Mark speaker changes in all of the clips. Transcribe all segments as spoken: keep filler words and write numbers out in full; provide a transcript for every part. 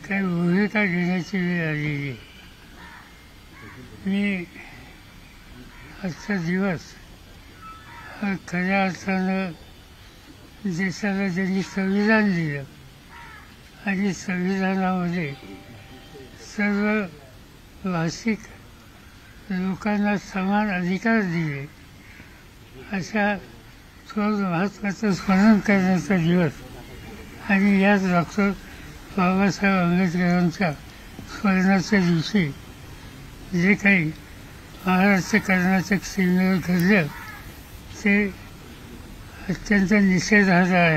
Speaker 1: काही भूमिका घेण्याची वेळ आलेली आहे. मी आजचा दिवस हा खऱ्या अर्थानं देशाला ज्यांनी संविधान दिलं आणि संविधानामध्ये सर्व भाषिक लोकांना समान अधिकार दिले अशा थोर महत्त्वाचं स्मरण करण्याचा दिवस आणि याच डॉक्टर बाबासाहेब आंबेडकरांच्या स्मरणाच्या दिवशी जे काही महाराष्ट्र कर्नाटक सीमेवर घडलं ते अत्यंत निषेधार्ह आहे.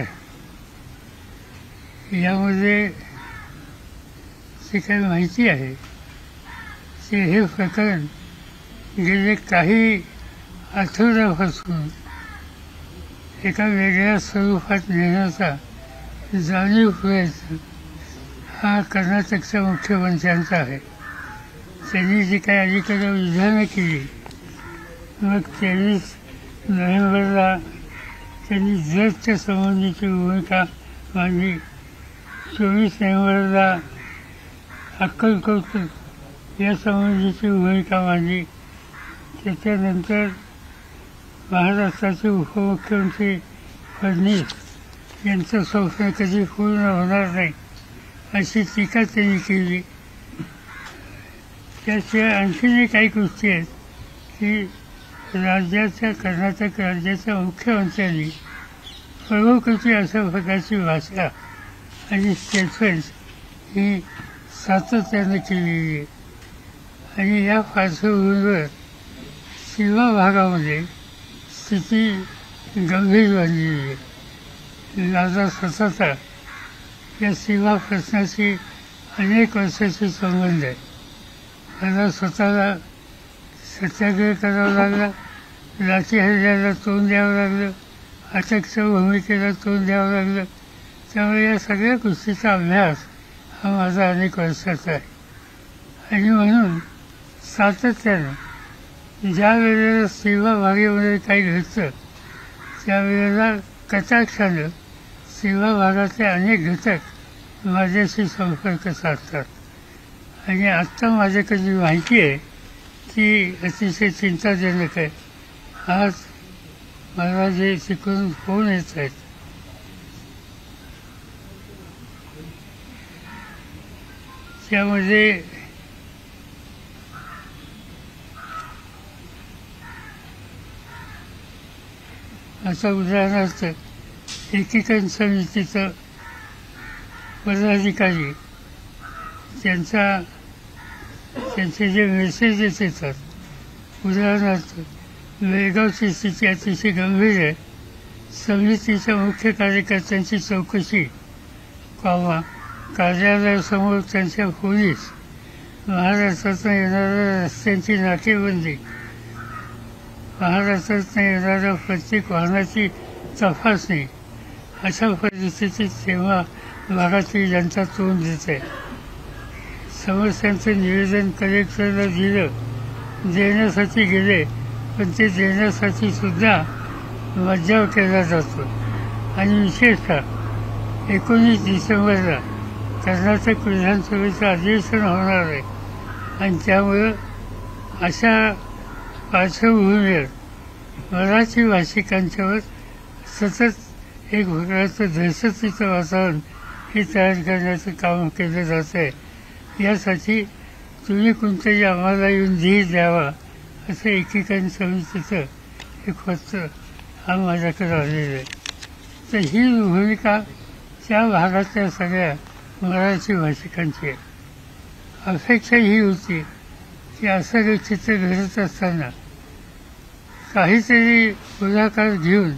Speaker 1: यामध्ये जे काही माहिती आहे ते हे प्रकरण गेले काही आठवड्यापासून एका वेगळ्या स्वरूपात नेण्याचा जाणीवपूर्वक हा कर्नाटकच्या मुख्यमंत्र्यांचा आहे. त्यांनी जी काही अलीकडे विधानं केली मग तेवीस नोव्हेंबरला त्यांनी जजच्या संबंधीची भूमिका मांडली, चोवीस नोव्हेंबरला अक्कलकोट या संबंधीची भूमिका मांडली. त्याच्यानंतर महाराष्ट्राचे उपमुख्यमंत्री फडणवीस यांचं स्वप्न कधी पूर्ण होणार नाही अशी टीका त्यांनी केली. त्याशिवाय आणखीनही काही गोष्टी आहेत की राज्याच्या कर्नाटक राज्याच्या मुख्यमंत्र्यांनी प्रमुखची अशा प्रकारची भाषा आणि स्टेटमेंट्स ही सातत्यानं केलेली आहे. आणि या पार्श्वभूमीवर सीमा भागामध्ये स्थिती गंभीर बनलेली आहे. माझा स्वतःचा या सीमा प्रश्नाशी अनेक वर्षाची संबंध आहे. मला स्वतःला सत्याग्रह करावा लागला, लाठी हल्ल्याला तोंड द्यावं लागलं, अटकच्या भूमिकेला तोंड द्यावं लागलं. त्यामुळे या सगळ्या गोष्टीचा अभ्यास हा माझा अनेक वर्षाचा आहे. आणि म्हणून सातत्यानं ज्या वेळेला सीमा भागामध्ये काही घडतं त्यावेळेला कटाक्षानं सीमा भागातले अनेक घटक माझ्याशी संपर्क साधतात. आणि आत्ता माझ्याकडे जी माहिती आहे ती अतिशय चिंताजनक आहे. आज मला जे तिकडून फोन येत आहेत त्यामध्ये आता उदाहरणार्थ एकीकरण समितीचं पदाधिकारी त्यांचा त्यांचे जे मेसेजेस येतात, उदाहरणार्थ बेळगावची स्थिती अतिशय गंभीर आहे, समितीच्या मुख्य कार्यकर्त्यांची चौकशी व्हावा, कार्यालयासमोर त्यांच्या पोलीस, महाराष्ट्रातून येणाऱ्या रस्त्यांची नाकेबंदी, महाराष्ट्रातून येणाऱ्या प्रत्येक वाहनाची तपासणी, अशा परिस्थितीत तेव्हा भागातील जनता तोंड देते. समस्यांचं निवेदन कलेक्टरला दिलं, देण्यासाठी गेले पण ते देण्यासाठी सुद्धा मज्जाव केला जातो. आणि विशेषतः एकोणीस डिसेंबरला कर्नाटक विधानसभेचं अधिवेशन होणार आहे आणि त्यामुळं अशा पार्श्वभूमीवर मराठी भाषिकांच्यावर सतत एक प्रकारचं दहशतीचं वातावरण हे तयार करण्याचं काम केलं जातं आहे. यासाठी तुम्ही कोणतंही आम्हाला येऊन धीर द्यावा असं एकीकरण समितीचं एक पत्र हा माझ्याकडे आलेलं आहे. तर ही भूमिका त्या भागातल्या सगळ्या मराठी भाषिकांची आहे. अपेक्षा ही होती की असं काही चित्र घडत असताना काहीतरी पुढाकार घेऊन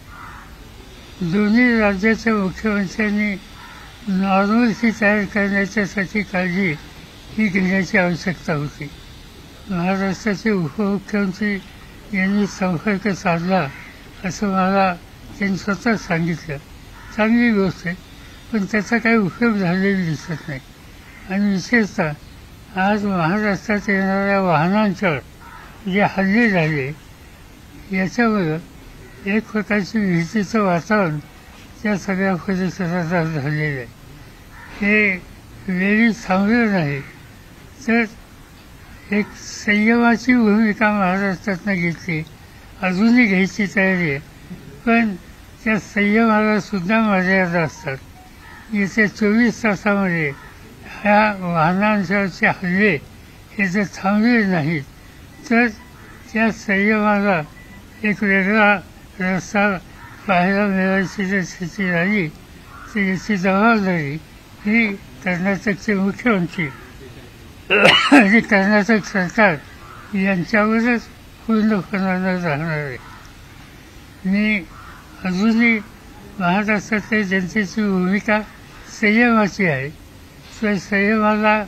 Speaker 1: दोन्ही राज्याच्या मुख्यमंत्र्यांनी नॉर्मल्सी तयार करण्याच्यासाठी काळजी ही घेण्याची आवश्यकता होती. महाराष्ट्राचे उपमुख्यमंत्री यांनी संपर्क साधला असं मला त्यांनी स्वतः सांगितलं. चांगली गोष्ट आहे, पण त्याचा काही उपयोग झालेला दिसत नाही. आणि विशेषतः आज महाराष्ट्रात येणाऱ्या वाहनांच्यावर जे हल्ले झाले याच्यामुळं एक प्रकारची भीतीचं वातावरण त्या सगळ्या परिसरात झालेलं आहे. हे वेळी थांबलं नाही तर एक संयमाची भूमिका महाराष्ट्रातनं घेतली, अजूनही घ्यायची तयारी आहे. पण त्या संयमाला सुद्धा मर्यादा असतात. येत्या चोवीस तासामध्ये ह्या वाहनांच्यावरचे हल्ले हे जर थांबले नाहीत तर त्या संयमाला एक वेगळा रस्ता पाहायला मिळायची जर स्थिती राहिली तर याची जबाबदारी ही कर्नाटकचे मुख्यमंत्री आणि कर्नाटक सरकार यांच्यावरच पूर्णपणानं राहणार आहे. मी अजूनही महाराष्ट्रातल्या जनतेची भूमिका संयमाची आहे. तर संयमाला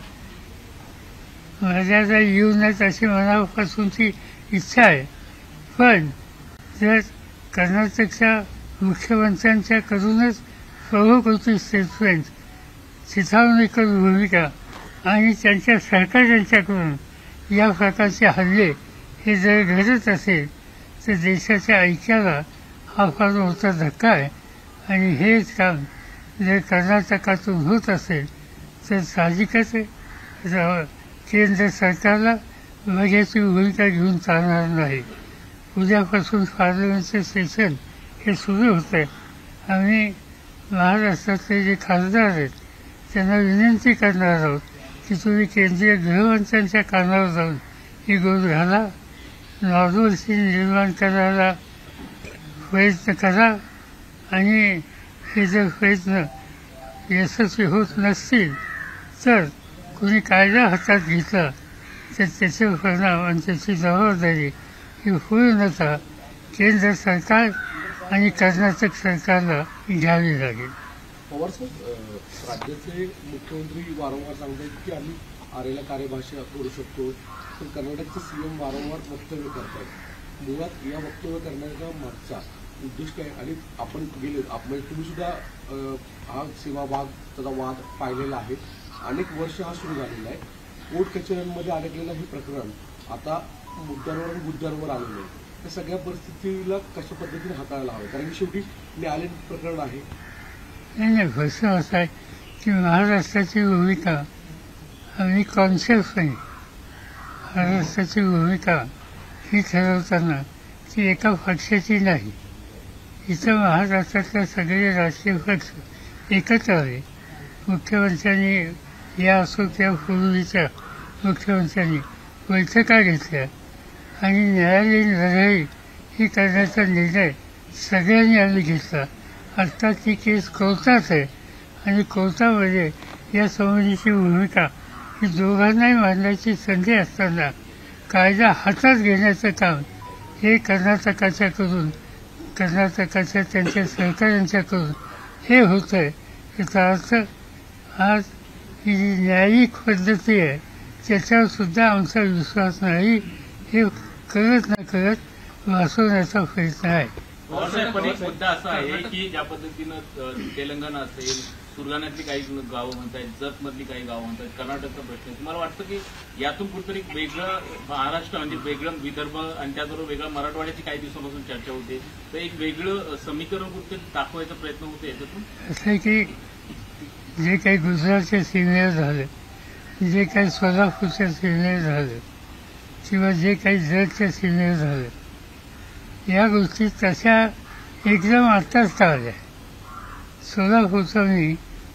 Speaker 1: मर्यादा येऊ नयेत अशी मनापासूनची इच्छा आहे. पण जर कर्नाटकच्या मुख्यमंत्र्यांच्याकडूनच प्रमुख स्टेटमेंट, चिथावणीकर भूमिका आणि त्यांच्या सरकारांच्याकडून या प्रकारचे हल्ले हे जर घडत असेल तर देशाच्या ऐक्याला हा फार मोठा धक्का आहे. आणि हेच काम जर कर्नाटकातून होत असेल तर साहजिकच केंद्र सरकारला बघ्याची भूमिका घेऊन चालणार नाही. उद्यापासून पार्लमेंटचं सेशन हे सुरू होतं आहे. आम्ही महाराष्ट्रातले जे खासदार आहेत त्यांना विनंती करणार आहोत की तुम्ही केंद्रीय गृहमंत्र्यांच्या कानावर जाऊन ही गोष्ट घाला, नॉर्मल्सी निर्माण करायला प्रयत्न करा. आणि हे जर प्रयत्न यशस्वी होत नसतील तर कुणी कायदा हातात घेतला तर त्याचे परिणाम आणि त्याची जबाबदारी ही पूर्णतः केंद्र सरकार आणि कर्नाटक सरकारला घ्यावी लागेल.
Speaker 2: पवार साहेब, राज्याचे मुख्यमंत्री वारंवार सांगतात की आम्ही आरेला कार्यभाषा करू शकतो, पण कर्नाटकचे सीएम वारंवार वक्तव्य करतात. मुळात या वक्तव्य करण्याचा मागचा उद्देश काय? आणि आपण गेले आपण तुम्ही सुद्धा हा सीमाभाग त्याचा वाद पाहिलेला आहे. अनेक वर्ष हा सुरू झालेला आहे. कोर्ट कचेऱ्यांमध्ये अडकलेलं हे प्रकरण आता मुद्द्यांवर मुद्द्यांवर आलेलं आहे. त्या सगळ्या परिस्थितीला कशा पद्धतीने हाताळायला हवं? कारण की शेवटी न्यायालयीन प्रकरण आहे.
Speaker 1: नाही नाही प्रश्न असा आहे की महाराष्ट्राची भूमिका आम्ही कॉन्शियसपणे महाराष्ट्राची भूमिका ही ठरवताना ती एका पक्षाची नाही. इथं महाराष्ट्रातले सगळे राजकीय पक्ष एकत्र आहे. मुख्यमंत्र्यांनी या असो त्या पूर्वीच्या मुख्यमंत्र्यांनी बैठका घेतल्या आणि न्यायालयीन लढाई ही करण्याचा निर्णय सगळ्यांनी आम्ही घेतला. आत्ता ती केस कोर्टात आहे आणि कोर्टामध्ये या संबंधीची भूमिका ही दोघांनाही मांडण्याची संधी असताना कायदा हातात घेण्याचं काम हे कर्नाटकाच्याकडून कर्नाटकाच्या त्यांच्या सहकाऱ्यांच्याकडून हे होतं आहे. याचा अर्थ आज ही जी न्यायिक पद्धती आहे त्याच्यावर सुद्धा आमचा विश्वास नाही हे करत न करत वाचवण्याचा प्रयत्न आहे.
Speaker 3: पण एक मुद्दा असा आहे की ज्या पद्धतीनं तेलंगणा असेल, सुरगाण्यातली काही गावं म्हणतात, जत मधली काही गावं म्हणतात, कर्नाटकचा प्रश्न, तुम्हाला वाटतं की यातून कुठेतरी वेगळं महाराष्ट्र म्हणजे वेगळं विदर्भ आणि त्याचबरोबर वेगळं मराठवाड्याची काही दिवसापासून चर्चा होते, तर एक वेगळं समीकरण कुठेतरी दाखवायचा प्रयत्न होतो याच्यातून?
Speaker 1: असं आहे की जे काही गुजरातच्या सीमेवर झालं, जे काही सोलापूरच्या सीमेवर झालं किंवा जे काही जतच्या सीमेवर झालं, या गोष्टी तशा एकदम आत्ताच टाळल्या. सोलापूरचं मी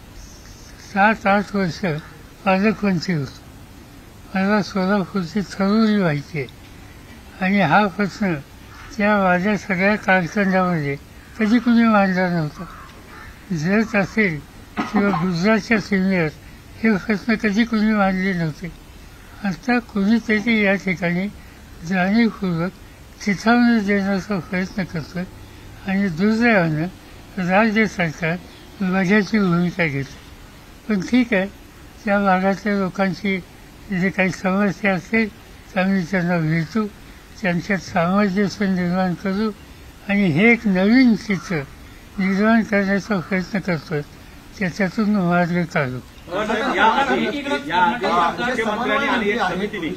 Speaker 1: सात आठ वर्ष पालकमंत्री होतो. मला सोलापूरची थरोली माहिती आहे. आणि हा प्रश्न त्या माझ्या सगळ्या कालखंडामध्ये कधी कुणी मांडला नव्हता. जत असेल किंवा गुजरातच्या सीमेवर हे प्रश्न कधी कुणी मांडले नव्हते. आता कुणीतरी या ठिकाणी जाणीवपूर्वक चिथावणी देण्याचा प्रयत्न करतोय आणि दुर्दैवानं राज्य सरकार बघ्याची भूमिका घेते. पण ठीक आहे, त्या भागातल्या लोकांची जे काही समस्या असेल तर आम्ही त्यांना भेटू, त्यांच्यात सामंजस्य निर्माण करू आणि हे एक नवीन चित्र निर्माण करण्याचा प्रयत्न करतोय. त्याच्यातून मार्ग काढू.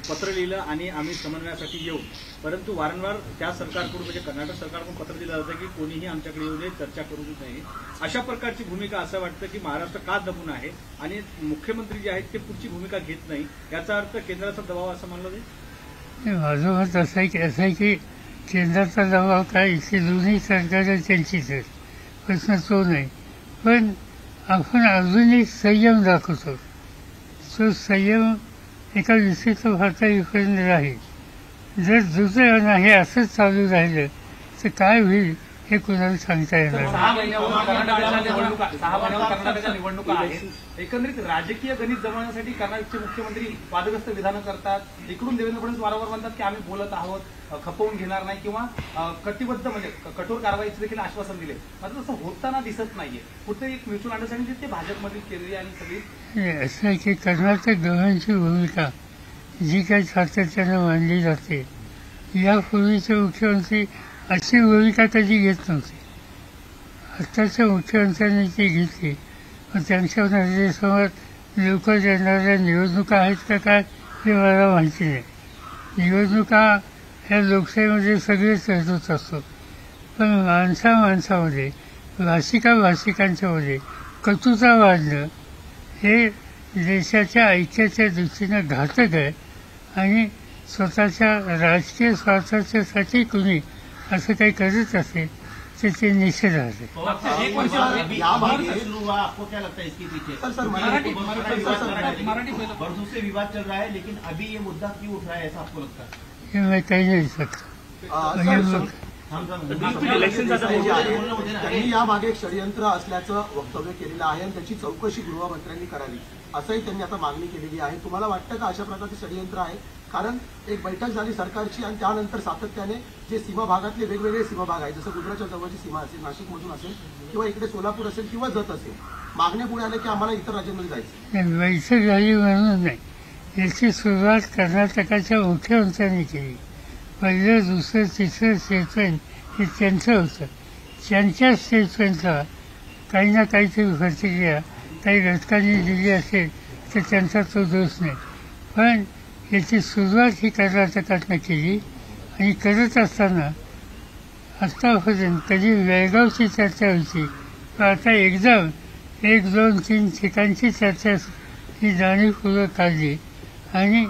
Speaker 4: पत्र लिहिलं आणि आम्ही समन्वयासाठी येऊ, परंतु वारंवार त्या सरकारकडून म्हणजे कर्नाटक सरकारकडून पत्र दिलं जातं की कोणीही आमच्याकडे येऊ नये, चर्चा करू नये. अशा प्रकारची भूमिका असं वाटतं की महाराष्ट्र का दबून आहे आणि मुख्यमंत्री जे आहेत ते पुढची भूमिका घेत नाही, याचा अर्थ केंद्राचा दबाव असं मानलं जाईल.
Speaker 1: माझं मत असं आहे की असं आहे की केंद्राचा दबाव काय, इथे दोन्ही सरकारं त्यांचीच आहेत, प्रश्न तो नाही. पण आपण अजूनही संयम दाखवतो. तो संयम एका विशिष्ट पातळीपर्यंत राहील. जर दुसरं नाही असंच चालू राहिलं तर काय होईल हे कुणाला सांगता येणार नाही.
Speaker 5: सहा महिन्यावर कर्नाटकाच्या निवडणुका सहा महिन्यावर कर्नाटकाच्या निवडणुका आहेत. एकंदरित राजकीय गणित जमवण्यासाठी कर्नाटकचे मुख्यमंत्री वादग्रस्त विधानं करतात. इकडून देवेंद्र फडणवीस वारंवार म्हणतात की आम्ही बोलत आहोत, खपवून घेणार नाही किंवा कटिबद्ध म्हणजे कठोर कारवाईचे देखील आश्वासन दिले, मात्र तसं होताना दिसत नाहीये. कुठे एक म्युच्युअल अंडरस्टँडिंग ते भाजपमधील केलेली आणि सगळी
Speaker 1: असं आहे की कर्नाटक गव्हर्नमेंटची भूमिका जी काही सातत्यानं मांडली जाते, यापूर्वीचे मुख्यमंत्री अशी भूमिका कधी घेत नव्हती. आत्ताच्या मुख्यमंत्र्यांनी ती घेतली. पण त्यांच्या नजरेसमोर लोक देणाऱ्या निवडणुका आहेत का काय हे मला माहिती नाही. निवडणुका ह्या लोकशाहीमध्ये सगळेच लढत असतो, पण माणसा माणसामध्ये भाषिका भाषिकांच्यामध्ये कटुता वाढणं हे देशाच्या ऐक्याच्या दृष्टीनं घातक आहे आणि स्वतःच्या राजकीय स्वार्थाच्यासाठी कुणी असं काही करत असेल तर ते निषेध आहे.
Speaker 5: एक वर्ष शुरू हुआ, आपको क्या लगता है इसके पीछे? सर सर मराठी मराठी वर्षों से विवाद चल रहा है, लेकिन अभी ये मुद्दा क्यों उठ रहा है, ऐसा आपको लगता है?
Speaker 1: हे मैं कही नाही सकता.
Speaker 6: त्यांनी यामागे एक षडयंत्र असल्याचं वक्तव्य केलेलं आहे आणि त्याची चौकशी गृहमंत्र्यांनी करावी असंही त्यांनी आता मागणी केलेली आहे. तुम्हाला वाटतं का अशा प्रकारचे षडयंत्र आहे? कारण एक बैठक झाली सरकारची आणि त्यानंतर सातत्याने जे सीमा भागातले वेगवेगळे सीमा भाग आहेत, जसं गुजरातच्या जवळची सीमा असेल, नाशिकमधून असेल किंवा इकडे सोलापूर असेल किंवा जत असेल, मागण्या पुढे आल्या की आम्हाला इतर राज्यांमध्ये जायचं.
Speaker 1: बैठक झाली म्हणून नाही, याची सुरुवात कर्नाटकाच्या मुख्यमंत्र्यांनी केली. पहिलं दुसरं तिसरं स्टेटमेंट हे त्यांचं होतं. त्यांच्या स्टेटमेंटला काही ना काहीतरी प्रतिक्रिया काही घटकांनी दिली असेल तर त्यांचा तो दोष नाही. पण याची सुरुवात ही कर्नाटकातनं केली आणि करत असताना आत्तापर्यंत कधी बेळगावची चर्चा व्हायची, पण आता एकदम एक दोन तीन ठिकाणची चर्चा ही जाणीवपूर्वक काढली आणि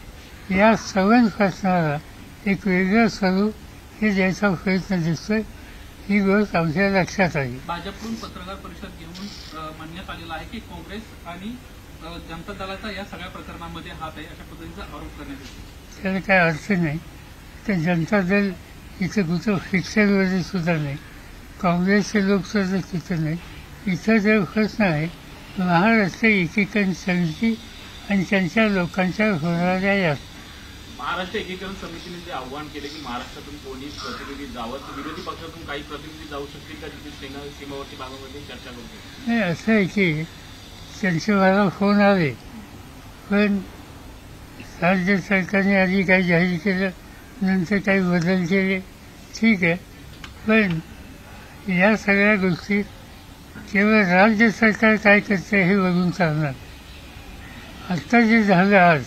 Speaker 1: या संवाद प्रश्नाला एक वेगळं स्वरूप हे द्यायचा प्रयत्न दिसतोय. ही गोष्ट आमच्या लक्षात आली.
Speaker 7: भाजपकडून पत्रकार परिषद घेऊन म्हणण्यात आलेलं आहे की काँग्रेस आणि जनता दलाचा या सगळ्या प्रकरणामध्ये हात आहे, अशा पद्धतीचा आरोप करण्यात येतो.
Speaker 1: त्याला काय अर्थ नाही. तर जनता दल इथं कुठं फिक्सरमध्ये सुद्धा नाही, काँग्रेसचे लोक सुद्धा तिथं नाही. इथं जो प्रश्न आहे महाराष्ट्र एकीकरण समिती आणि त्यांच्या लोकांच्या होणाऱ्या या
Speaker 3: महाराष्ट्र एकीकरण समितीने जे आव्हान केले की महाराष्ट्रातून कोणी प्रतिनिधी जावं, तर विरोधी पक्षातून काही प्रतिनिधी जाऊ शकतील का तिथे सीमा सीमावर्ती भागामध्ये चर्चा करतो.
Speaker 1: नाही, असं आहे की त्यांचे मला फोन आले, पण राज्य सरकारने आधी काही जाहीर केलं, नंतर काही बदल केले, ठीक आहे. पण या सगळ्या गोष्टी केवळ राज्य सरकार काय करते हे बघून चालणार. आत्ता जे झालं आज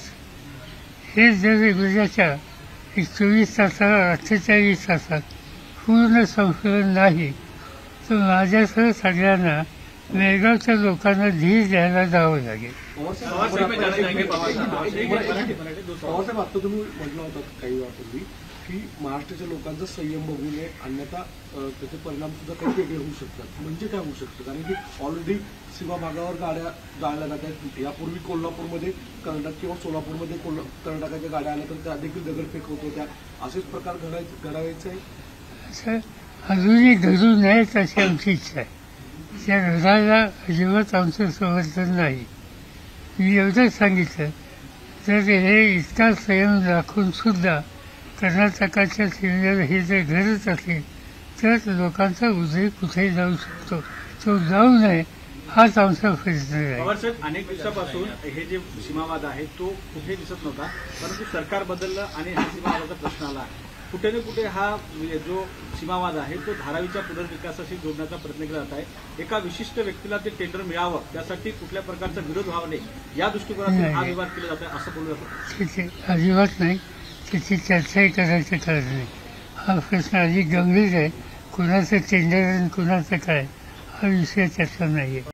Speaker 1: हे जर गुजरातच्या एक चोवीस तासात अठ्ठेचाळीस तासात पूर्ण संकलन नाही तर माझ्यासह सगळ्यांना बेळगावच्या लोकांना धीर द्यायला जावं लागेल.
Speaker 2: पवारसाहेब, आता तुम्ही म्हटलं होतं काही वेळापूर्वी की महाराष्ट्राच्या लोकांचा संयम बघू नये, अन्यथा त्याचे परिणाम सुद्धा काही वेगळे होऊ शकतात. म्हणजे काय होऊ शकतं? कारण की ऑलरेडी सीमा भागावर गाड्या जाळल्या जात आहेत. यापूर्वी कोल्हापूरमध्ये कर्नाटक किंवा सोलापूरमध्ये कर्नाटकाच्या गाड्या आल्या तर त्या देखील दगडफेक होत होत्या. असेच प्रकार घडायचे घडावायचे आहे.
Speaker 1: असं अजूनही घडू नयेत अशी आमची इच्छा आहे. त्या घराला अजिबात आमचं समर्थन नाही. मी एवढंच सांगितलं तर हे इतका संयम राखून सुद्धा कर्नाटकाच्या सीमेवर हे जर घडत असेल तर लोकांचा उदय कुठेही जाऊ शकतो, तो जाऊ नये हाच आमचा प्रयत्न आहे.
Speaker 4: पवारसाहेब, अनेक दिवसापासून हे जे सीमावाद आहे तो कुठे दिसत नव्हता, परंतु सरकार बदललं आणि हा सीमावादाचा प्रश्न आला. कुठे ना कुठे हा जो सीमावाद आहे तो धारावीच्या पुनर्विकासाशी जोडण्याचा प्रयत्न केला जात आहे. एका विशिष्ट व्यक्तीला ते टेंडर मिळावं त्यासाठी कुठल्या प्रकारचा विरोध व्हावा नये या दृष्टिकोनातून हा विवाद केला जात आहे असं बोलू शकतो.
Speaker 1: तिथे अजिबात नाही, त्याची चर्चाही करायची गरज नाही. हा प्रश्न अधिक गंभीर आहे. कुणाचं टेंडर आणि कुणाचं काय हा विषय त्याचा नाही आहे.